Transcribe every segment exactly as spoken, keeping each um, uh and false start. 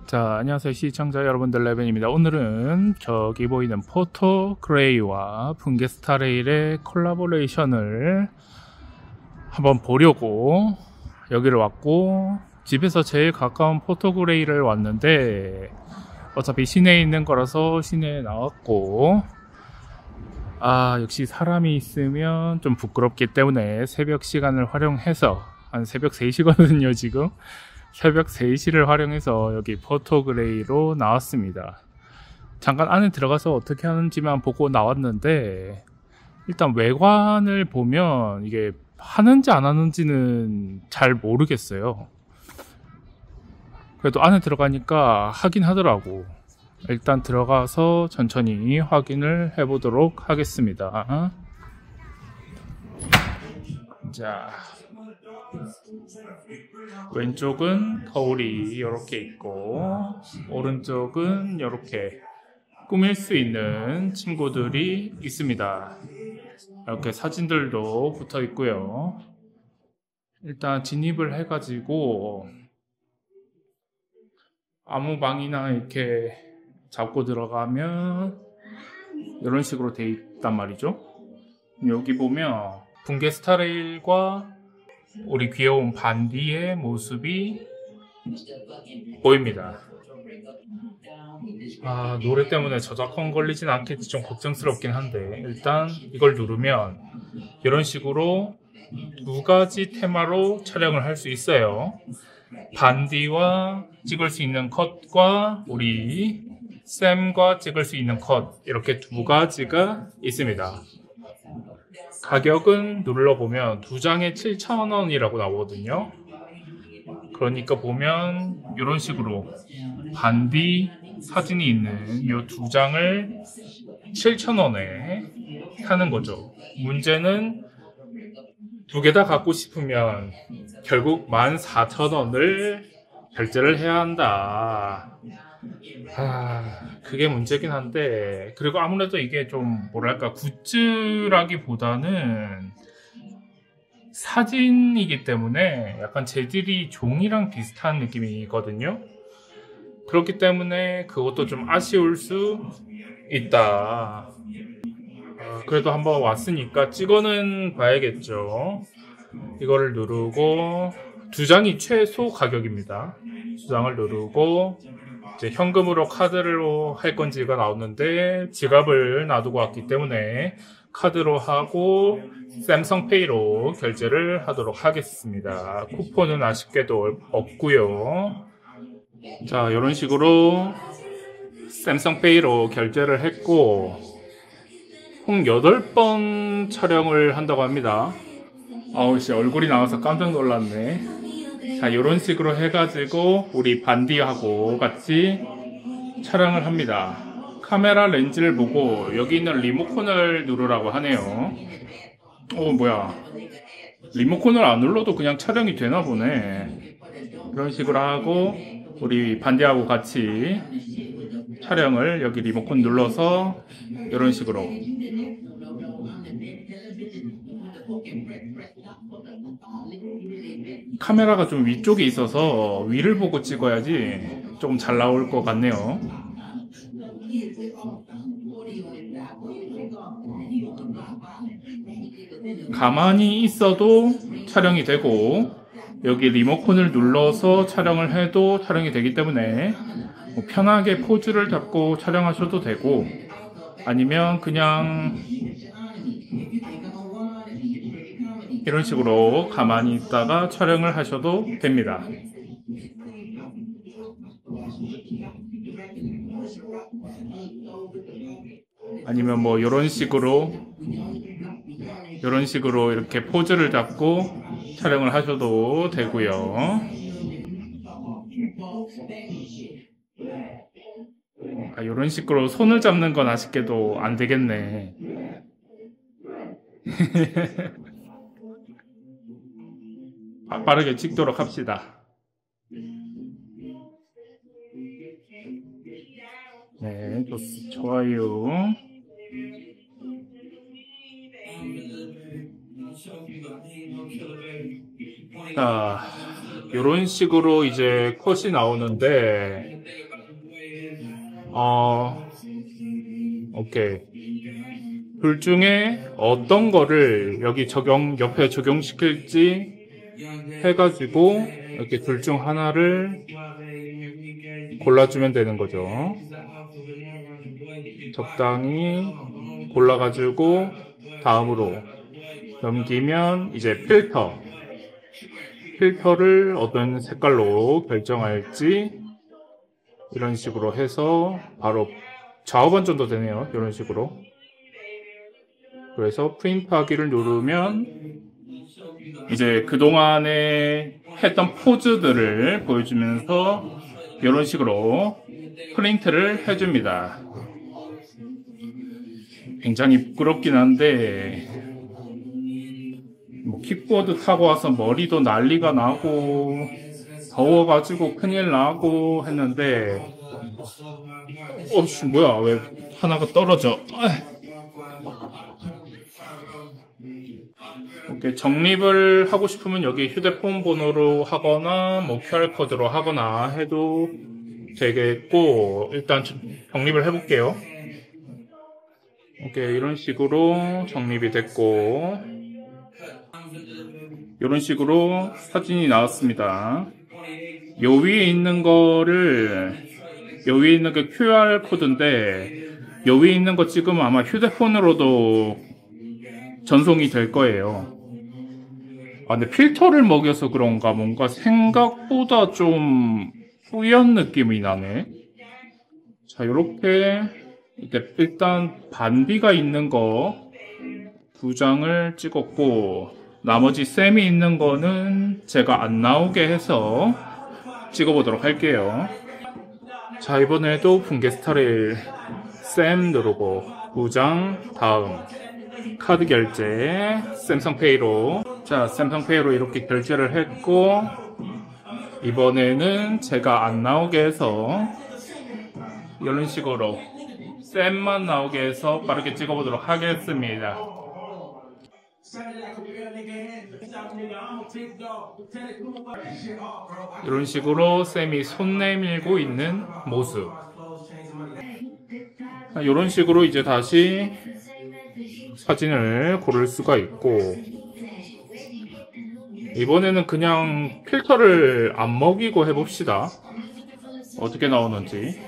자, 안녕하세요 시청자 여러분들, 레벤입니다. 오늘은 저기 보이는 포토 그레이와 붕괴스타 레일의 콜라보레이션을 한번 보려고 여기를 왔고, 집에서 제일 가까운 포토 그레이를 왔는데 어차피 시내에 있는 거라서 시내에 나왔고, 아 역시 사람이 있으면 좀 부끄럽기 때문에 새벽 시간을 활용해서, 한 새벽 세 시거든요 지금. 새벽 세 시를 활용해서 여기 포토그레이로 나왔습니다. 잠깐 안에 들어가서 어떻게 하는지만 보고 나왔는데, 일단 외관을 보면 이게 하는지 안 하는지는 잘 모르겠어요. 그래도 안에 들어가니까 하긴 하더라고. 일단 들어가서 천천히 확인을 해보도록 하겠습니다. 자, 왼쪽은 거울이 이렇게 있고, 오른쪽은 이렇게 꾸밀 수 있는 친구들이 있습니다. 이렇게 사진들도 붙어 있고요. 일단 진입을 해가지고 아무 방이나 이렇게 잡고 들어가면 이런 식으로 돼 있단 말이죠. 여기 보면 붕괴스타 레일과 우리 귀여운 반디의 모습이 보입니다. 아, 노래 때문에 저작권 걸리진 않겠지, 좀 걱정스럽긴 한데, 일단 이걸 누르면 이런 식으로 두 가지 테마로 촬영을 할 수 있어요. 반디와 찍을 수 있는 컷과 우리 샘과 찍을 수 있는 컷, 이렇게 두 가지가 있습니다. 가격은 눌러보면 두 장에 칠천 원이라고 나오거든요. 그러니까 보면 이런 식으로 반디 사진이 있는 이 두 장을 칠천 원에 하는 거죠. 문제는 두 개 다 갖고 싶으면 결국 만 사천 원을 결제를 해야 한다. 아, 그게 문제긴 한데, 그리고 아무래도 이게 좀 뭐랄까 굿즈라기보다는 사진이기 때문에 약간 재질이 종이랑 비슷한 느낌이거든요. 그렇기 때문에 그것도 좀 아쉬울 수 있다. 아, 그래도 한번 왔으니까 찍어는 봐야겠죠. 이거를 누르고, 두 장이 최소 가격입니다. 두 장을 누르고 이제 현금으로 카드로 할 건지가 나오는데, 지갑을 놔두고 왔기 때문에 카드로 하고 샘성페이로 결제를 하도록 하겠습니다. 쿠폰은 아쉽게도 없고요. 자, 이런 식으로 샘성페이로 결제를 했고, 총 여덟 번 촬영을 한다고 합니다. 아우 씨, 얼굴이 나와서 깜짝 놀랐네. 자, 이런 식으로 해가지고 우리 반디하고 같이 촬영을 합니다. 카메라 렌즈를 보고 여기 있는 리모컨을 누르라고 하네요. 어, 뭐야, 리모컨을 안 눌러도 그냥 촬영이 되나 보네. 이런 식으로 하고 우리 반디하고 같이 촬영을, 여기 리모컨 눌러서 이런 식으로 카메라가 좀 위쪽에 있어서 위를 보고 찍어야지 조금 잘 나올 것 같네요. 가만히 있어도 촬영이 되고, 여기 리모컨을 눌러서 촬영을 해도 촬영이 되기 때문에 뭐 편하게 포즈를 잡고 촬영하셔도 되고, 아니면 그냥 이런 식으로 가만히 있다가 촬영을 하셔도 됩니다. 아니면 뭐 이런 식으로 이런 식으로 이렇게 포즈를 잡고 촬영을 하셔도 되고요. 아, 이런 식으로 손을 잡는 건 아쉽게도 안 되겠네. 빠르게 찍도록 합시다. 네, 좋, 좋아요. 자, 이런 식으로 이제 컷이 나오는데, 어, 오케이. 둘 중에 어떤 거를 여기 적용, 옆에 적용시킬지 해가지고, 이렇게 둘 중 하나를 골라주면 되는 거죠. 적당히 골라가지고, 다음으로 넘기면 이제 필터. 필터를 어떤 색깔로 결정할지, 이런 식으로 해서 바로 좌우 반전도 되네요. 이런 식으로. 그래서 프린트 하기를 누르면 이제 그동안에 했던 포즈들을 보여주면서 이런 식으로 프린트를 해줍니다. 굉장히 부끄럽긴 한데, 뭐 킥보드 타고 와서 머리도 난리가 나고 더워가지고 큰일 나고 했는데, 어씨 뭐야, 왜 하나가 떨어져. 이렇게 적립을 하고 싶으면 여기 휴대폰 번호로 하거나 뭐 큐알 코드로 하거나 해도 되겠고, 일단 적립을 해볼게요. 이렇게 이런 식으로 적립이 됐고, 이런 식으로 사진이 나왔습니다. 요 위에 있는 거를, 요 위에 있는 게 큐알 코드인데, 요 위에 있는 거 찍으면 아마 휴대폰으로도 전송이 될 거예요. 아, 근데 필터를 먹여서 그런가 뭔가 생각보다 좀 뿌연 느낌이 나네. 자, 요렇게 일단 반비가 있는 거 두 장을 찍었고, 나머지 쌤이 있는 거는 제가 안 나오게 해서 찍어보도록 할게요. 자, 이번에도 붕괴스타레일 쌤 누르고 두 장, 다음 카드 결제 샘성페이로. 자, 샘성페이로 이렇게 결제를 했고, 이번에는 제가 안 나오게 해서 이런 식으로 쌤만 나오게 해서 빠르게 찍어보도록 하겠습니다. 이런 식으로 쌤이 손 내밀고 있는 모습. 이런 식으로 이제 다시 사진을 고를 수가 있고, 이번에는 그냥 필터를 안 먹이고 해봅시다. 어떻게 나오는지.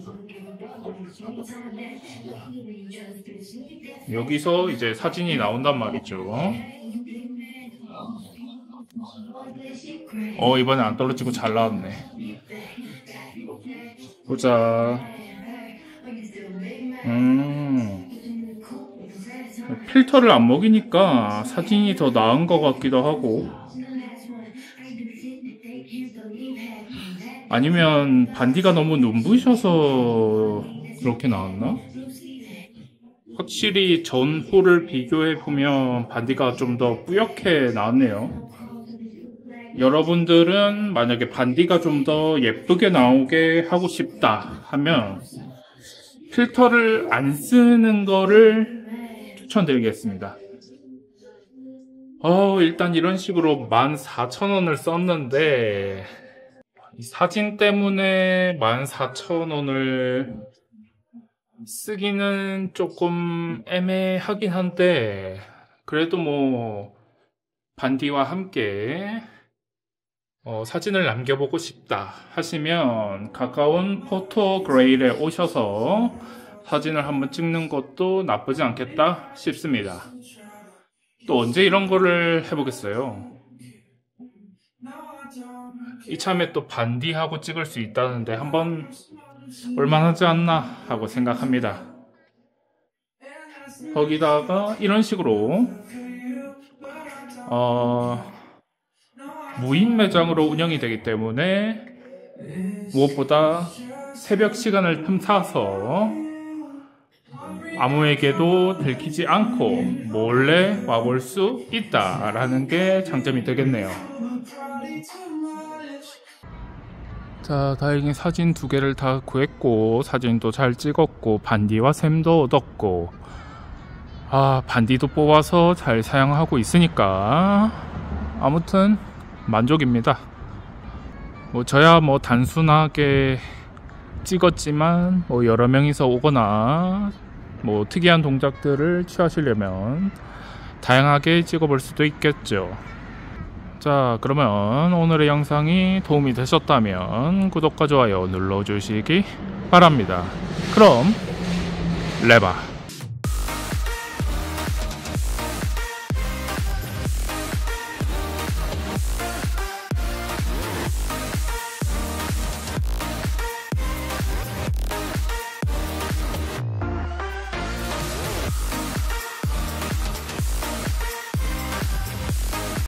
여기서 이제 사진이 나온단 말이죠. 어, 이번엔 안 떨어지고 잘 나왔네. 보자. 음, 필터를 안 먹이니까 사진이 더 나은 것 같기도 하고, 아니면 반디가 너무 눈부셔서 그렇게 나왔나? 확실히 전후를 비교해보면 반디가 좀 더 뿌옇게 나왔네요. 여러분들은 만약에 반디가 좀 더 예쁘게 나오게 하고 싶다 하면 필터를 안 쓰는 거를 추천드리겠습니다. 어, 일단 이런 식으로 만 사천 원을 썼는데, 이 사진 때문에 만 사천 원을 쓰기는 조금 애매하긴 한데, 그래도 뭐 반디와 함께 어, 사진을 남겨보고 싶다 하시면 가까운 포토그레일에 오셔서 사진을 한번 찍는 것도 나쁘지 않겠다 싶습니다. 또 언제 이런 거를 해보겠어요. 이참에 또 반디하고 찍을 수 있다는데 한번 올만하지 않나 하고 생각합니다. 거기다가 이런 식으로 어, 무인 매장으로 운영이 되기 때문에 무엇보다 새벽 시간을 틈타서 아무에게도 들키지 않고 몰래 와볼 수 있다라는 게 장점이 되겠네요. 자, 다행히 사진 두 개를 다 구했고, 사진도 잘 찍었고, 반디와 샘도 얻었고, 아, 반디도 뽑아서 잘 사용하고 있으니까 아무튼 만족입니다. 뭐 저야 뭐 단순하게 찍었지만 뭐 여러 명이서 오거나 뭐 특이한 동작들을 취하시려면 다양하게 찍어볼 수도 있겠죠. 자, 그러면 오늘의 영상이 도움이 되셨다면 구독과 좋아요 눌러주시기 바랍니다. 그럼 레바.